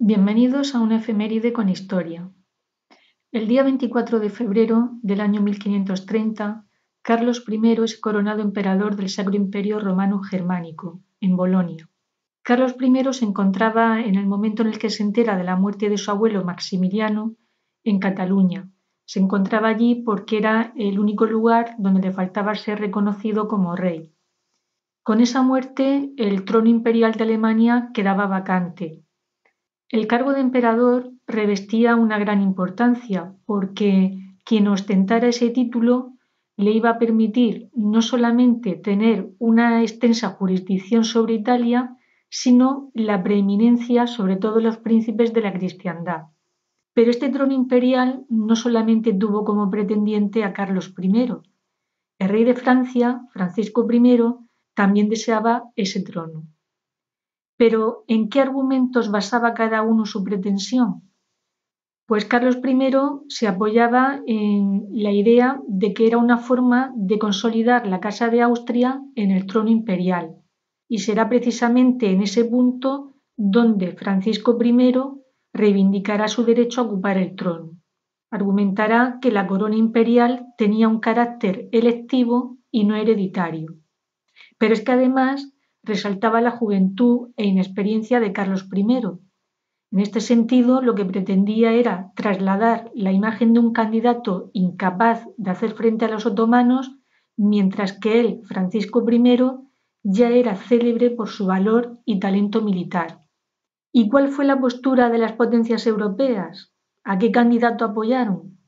Bienvenidos a una efeméride con historia. El día 24 de febrero del año 1530, Carlos I es coronado emperador del Sacro Imperio Romano Germánico, en Bolonia. Carlos I se encontraba en el momento en el que se entera de la muerte de su abuelo Maximiliano en Cataluña. Se encontraba allí porque era el único lugar donde le faltaba ser reconocido como rey. Con esa muerte, el trono imperial de Alemania quedaba vacante. El cargo de emperador revestía una gran importancia porque quien ostentara ese título le iba a permitir no solamente tener una extensa jurisdicción sobre Italia, sino la preeminencia sobre todos los príncipes de la cristiandad. Pero este trono imperial no solamente tuvo como pretendiente a Carlos I. El rey de Francia, Francisco I, también deseaba ese trono. Pero, ¿en qué argumentos basaba cada uno su pretensión? Pues Carlos I se apoyaba en la idea de que era una forma de consolidar la Casa de Austria en el trono imperial, y será precisamente en ese punto donde Francisco I reivindicará su derecho a ocupar el trono. Argumentará que la corona imperial tenía un carácter electivo y no hereditario. Pero es que además resaltaba la juventud e inexperiencia de Carlos I. En este sentido, lo que pretendía era trasladar la imagen de un candidato incapaz de hacer frente a los otomanos, mientras que él, Francisco I, ya era célebre por su valor y talento militar. ¿Y cuál fue la postura de las potencias europeas? ¿A qué candidato apoyaron?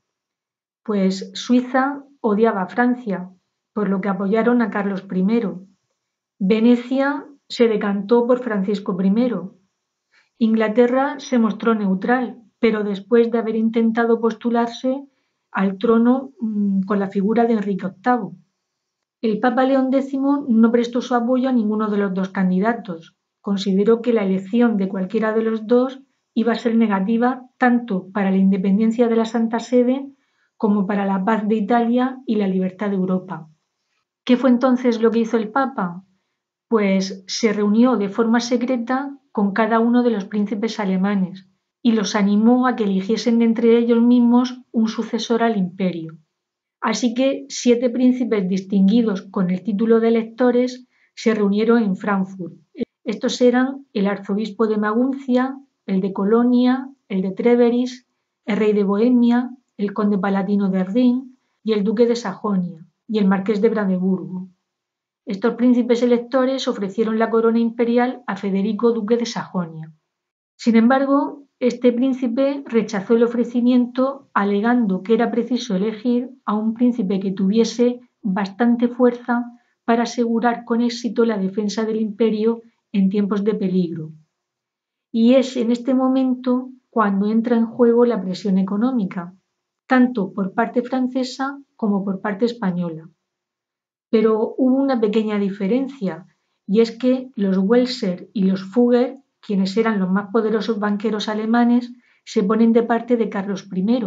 Pues Suiza odiaba a Francia, por lo que apoyaron a Carlos I. Venecia se decantó por Francisco I. Inglaterra se mostró neutral, pero después de haber intentado postularse al trono con la figura de Enrique VIII. El Papa León X no prestó su apoyo a ninguno de los dos candidatos. Consideró que la elección de cualquiera de los dos iba a ser negativa tanto para la independencia de la Santa Sede como para la paz de Italia y la libertad de Europa. ¿Qué fue entonces lo que hizo el Papa? Pues se reunió de forma secreta con cada uno de los príncipes alemanes y los animó a que eligiesen de entre ellos mismos un sucesor al imperio. Así que 7 príncipes distinguidos con el título de electores se reunieron en Frankfurt. Estos eran el arzobispo de Maguncia, el de Colonia, el de Treveris, el rey de Bohemia, el conde palatino de Rin y el duque de Sajonia y el marqués de Brandeburgo. Estos príncipes electores ofrecieron la corona imperial a Federico, duque de Sajonia. Sin embargo, este príncipe rechazó el ofrecimiento alegando que era preciso elegir a un príncipe que tuviese bastante fuerza para asegurar con éxito la defensa del imperio en tiempos de peligro. Y es en este momento cuando entra en juego la presión económica, tanto por parte francesa como por parte española. Pero hubo una pequeña diferencia, y es que los Welser y los Fugger, quienes eran los más poderosos banqueros alemanes, se ponen de parte de Carlos I.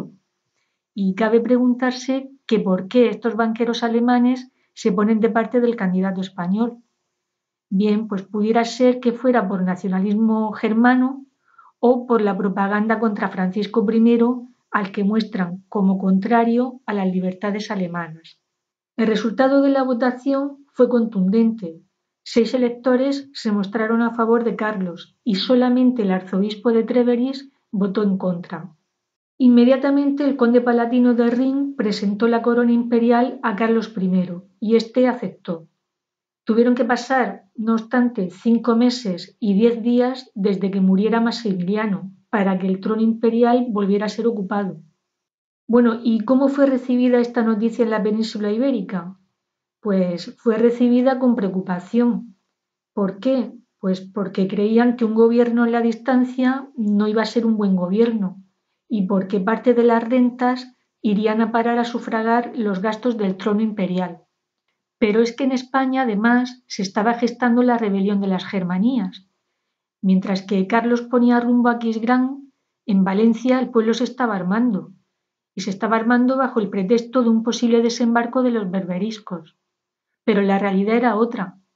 Y cabe preguntarse que por qué estos banqueros alemanes se ponen de parte del candidato español. Bien, pues pudiera ser que fuera por nacionalismo germano o por la propaganda contra Francisco I, al que muestran como contrario a las libertades alemanas. El resultado de la votación fue contundente. 6 electores se mostraron a favor de Carlos y solamente el arzobispo de Treveris votó en contra. Inmediatamente el conde palatino de Rin presentó la corona imperial a Carlos I y éste aceptó. Tuvieron que pasar, no obstante, 5 meses y 10 días desde que muriera Maximiliano para que el trono imperial volviera a ser ocupado. Bueno, ¿y cómo fue recibida esta noticia en la península ibérica? Pues fue recibida con preocupación. ¿Por qué? Pues porque creían que un gobierno en la distancia no iba a ser un buen gobierno y porque parte de las rentas irían a parar a sufragar los gastos del trono imperial. Pero es que en España, además, se estaba gestando la rebelión de las Germanías. Mientras que Carlos ponía rumbo a Aquisgrán, en Valencia el pueblo se estaba armando. Y se estaba armando bajo el pretexto de un posible desembarco de los berberiscos. Pero la realidad era otra.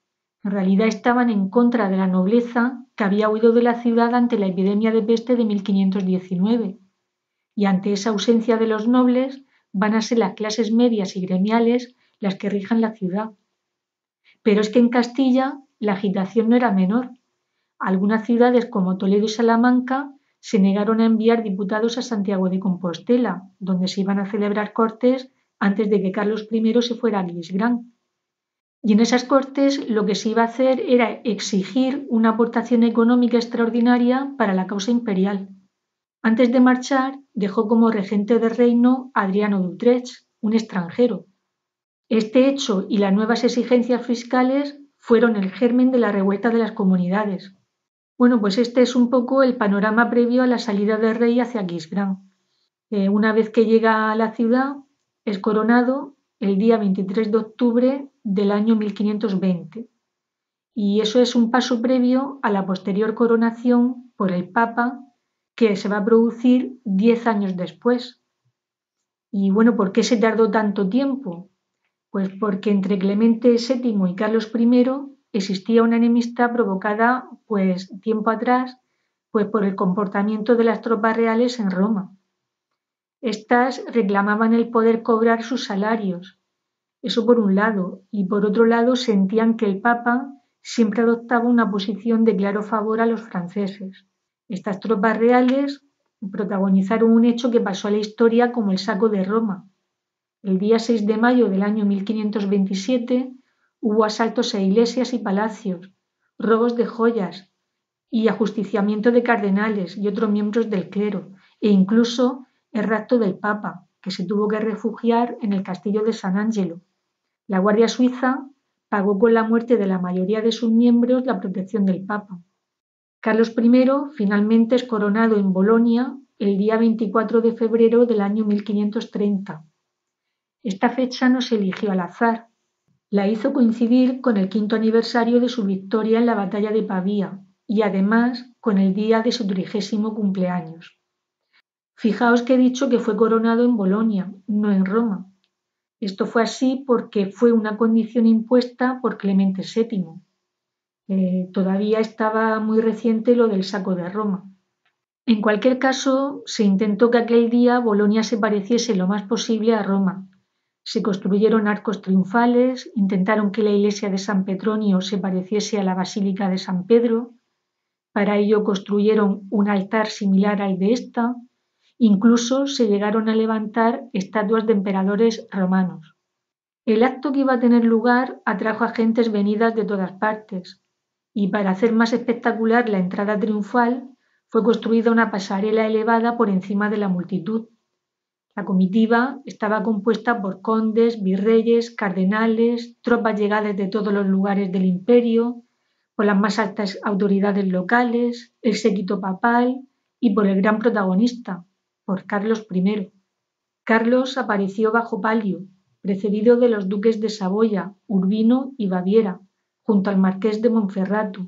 En realidad estaban en contra de la nobleza que había huido de la ciudad ante la epidemia de peste de 1519, y ante esa ausencia de los nobles van a ser las clases medias y gremiales las que rijan la ciudad. Pero es que en Castilla la agitación no era menor. Algunas ciudades como Toledo y Salamanca se negaron a enviar diputados a Santiago de Compostela, donde se iban a celebrar cortes antes de que Carlos I se fuera a Aquisgrán. Y en esas cortes lo que se iba a hacer era exigir una aportación económica extraordinaria para la causa imperial. Antes de marchar, dejó como regente del reino a Adriano de Utrecht, un extranjero. Este hecho y las nuevas exigencias fiscales fueron el germen de la revuelta de las comunidades. Bueno, pues este es un poco el panorama previo a la salida del rey hacia Aquisgrán. Una vez que llega a la ciudad, es coronado el día 23 de octubre del año 1520. Y eso es un paso previo a la posterior coronación por el Papa, que se va a producir 10 años después. Y bueno, ¿por qué se tardó tanto tiempo? Pues porque entre Clemente VII y Carlos I existía una enemistad provocada, pues tiempo atrás, pues por el comportamiento de las tropas reales en Roma. Estas reclamaban el poder cobrar sus salarios, eso por un lado, y por otro lado sentían que el Papa siempre adoptaba una posición de claro favor a los franceses. Estas tropas reales protagonizaron un hecho que pasó a la historia como el saco de Roma. El día 6 de mayo del año 1527 hubo asaltos a iglesias y palacios, robos de joyas y ajusticiamiento de cardenales y otros miembros del clero, e incluso el rapto del Papa, que se tuvo que refugiar en el castillo de San Angelo. La Guardia Suiza pagó con la muerte de la mayoría de sus miembros la protección del Papa. Carlos I finalmente es coronado en Bolonia el día 24 de febrero del año 1530. Esta fecha no se eligió al azar. La hizo coincidir con el 5º aniversario de su victoria en la batalla de Pavía y además con el día de su 30º cumpleaños. Fijaos que he dicho que fue coronado en Bolonia, no en Roma. Esto fue así porque fue una condición impuesta por Clemente VII. Todavía estaba muy reciente lo del saco de Roma. En cualquier caso, se intentó que aquel día Bolonia se pareciese lo más posible a Roma. Se construyeron arcos triunfales, intentaron que la iglesia de San Petronio se pareciese a la Basílica de San Pedro. Para ello construyeron un altar similar al de esta. Incluso se llegaron a levantar estatuas de emperadores romanos. El acto que iba a tener lugar atrajo a gentes venidas de todas partes, y para hacer más espectacular la entrada triunfal fue construida una pasarela elevada por encima de la multitud. La comitiva estaba compuesta por condes, virreyes, cardenales, tropas llegadas de todos los lugares del imperio, por las más altas autoridades locales, el séquito papal y por el gran protagonista, por Carlos I. Carlos apareció bajo palio, precedido de los duques de Saboya, Urbino y Baviera, junto al marqués de Monferrato.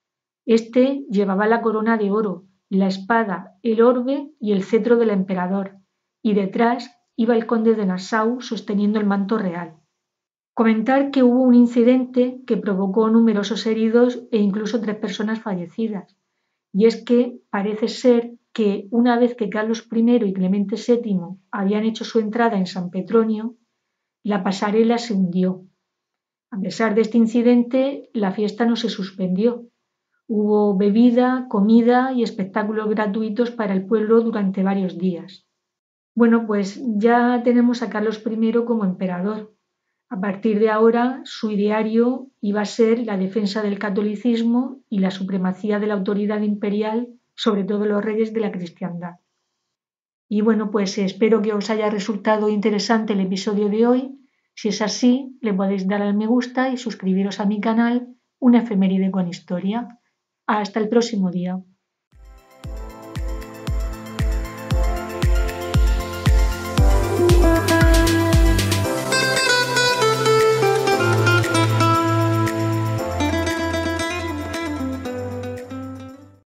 Este llevaba la corona de oro, la espada, el orbe y el cetro del emperador, y detrás iba el conde de Nassau sosteniendo el manto real. Comentar que hubo un incidente que provocó numerosos heridos e incluso 3 personas fallecidas, y es que parece ser que una vez que Carlos I y Clemente VII habían hecho su entrada en San Petronio, la pasarela se hundió. A pesar de este incidente, la fiesta no se suspendió. Hubo bebida, comida y espectáculos gratuitos para el pueblo durante varios días. Bueno, pues ya tenemos a Carlos I como emperador. A partir de ahora, su ideario iba a ser la defensa del catolicismo y la supremacía de la autoridad imperial sobre todos los reyes de la cristiandad. Y bueno, pues espero que os haya resultado interesante el episodio de hoy. Si es así, le podéis dar al me gusta y suscribiros a mi canal, Una efeméride con historia. Hasta el próximo día.